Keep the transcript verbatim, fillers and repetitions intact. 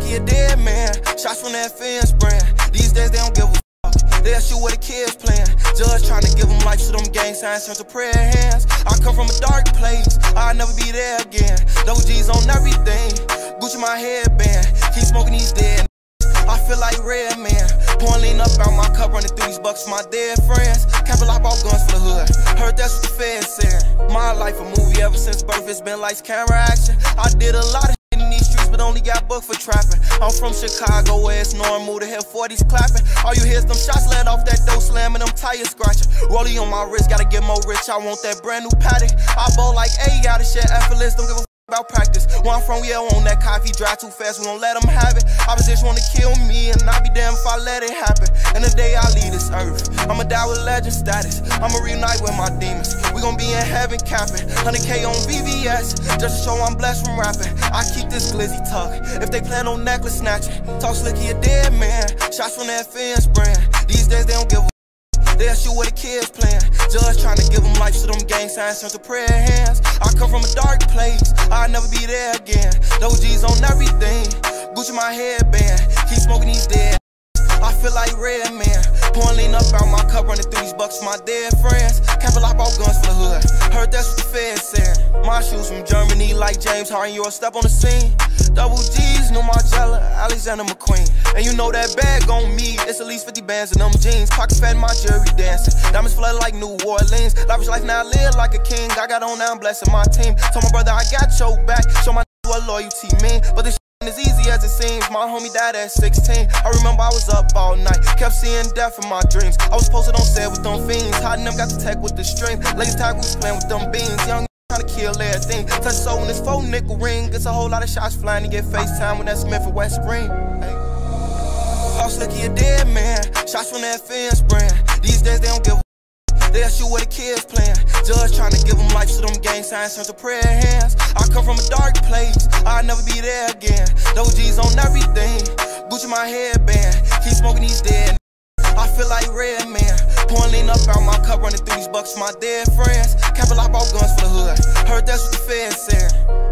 lucky a dead man. Shots from that fence brand. These days they don't give a fuck. They'll shoot where the kids playing. Judge trying to give them life, so them gang signs turn to prayer hands. I come from a dark place, I'll never be there again. Double G's on everything, Gucci my headband. Keep smoking these dead. I feel like Red Man. Pouring lean up out my cup, running through these bucks for my dead friends. Capital, I bought guns for the hood. Heard that's what the feds said. My life a movie ever since birth, it's been lights, camera, action. I did a lot of shit in these streets, but only got booked for trapping. I'm from Chicago, where it's normal to hear forties clapping. All you hear is them shots let off that dough slamming, them tires scratching. Rollie on my wrist, gotta get more rich, I want that brand new Paddock. I bowl like, hey, gotta share effortless, don't give a about practice. Where I'm from, yeah, on that coffee, drive too fast, we gon' let them have it. Opposition wanna kill me, and I'll be damned if I let it happen. And the day I leave this earth, I'ma die with legend status. I'ma reunite with my demons, we gon' be in heaven capping. one hundred K on V V S, just to show I'm blessed from rapping. I keep this glizzy tuck, if they plan on necklace snatching. Talk slicky, a dead man, shots from that fence brand. These days they don't give a they'll shoot where the kids playing. Judge trying to give them life, so them gang signs turn to prayer hands. I come from a dark place, I'll never be there again. Double G's on everything, Gucci my headband. Keep smoking these dead. I feel like Red Man. Pouring lean up out my cup, running through these bucks for my dead friends. Capital, I bought guns for the hood. Heard that's what the feds said. My shoes from Germany, like James Harden, you'll step on the scene. Double G's, New Margiela, Alexander McQueen. And you know that bag on me, it's at least fifty bands in them jeans. Pockets fat in my jewelry dancing. Diamonds flooded like New Orleans. Lavish life now, I live like a king. I got on now, I'm blessing my team. Told my brother I got your back, show my what loyalty mean. But this as easy as it seems, my homie died at sixteen. I remember I was up all night, kept seeing death in my dreams. I was posted on set with them fiends, hiding them, got the tech with the string. Lazy tag was playing with them beans, young trying to kill everything. Touch soul in this faux nickel ring, gets a whole lot of shots flying to get FaceTime when that Smith and West Spring. Hey. House lucky a dead man, shots from that fence brand. These days they don't give a they'll shoot where the kids playing. Judge trying to give them life, so them gang signs turn to prayer hands. I come from a dark place, I'll never be there again. Double G's on everything, Gucci my headband. Keep smoking these dead. I feel like Red Man. Pouring lean up out my cup, running through these bucks for my dead friends. Capital, I bought guns for the hood. Heard that's what the feds said.